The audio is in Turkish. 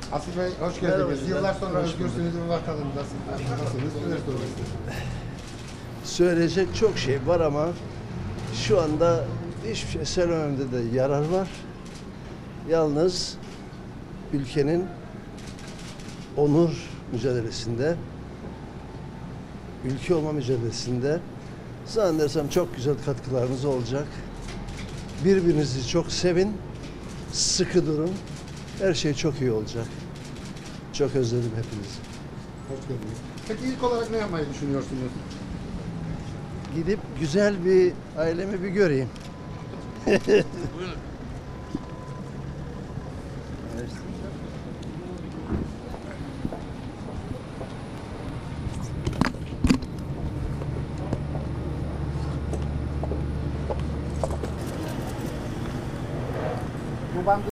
Asil Bey hoş geldiniz. Yıllar sonra özgürsünüz bir bakalım nasılsınız? Neler söylüyorsunuz? Söyleyecek çok şey var ama şu anda hiçbir şey söylememde de yarar var. Yalnız ülkenin onur mücadelesinde, ülke olma mücadelesinde zannedersem çok güzel katkılarınız olacak. Birbirinizi çok sevin, sıkı durun. Her şey çok iyi olacak. Çok özledim hepinizi. Hoş geldiniz. Peki ilk olarak ne yapmayı düşünüyorsunuz? Gidip güzel bir ailemi bir göreyim. Buyurun. Bu bandı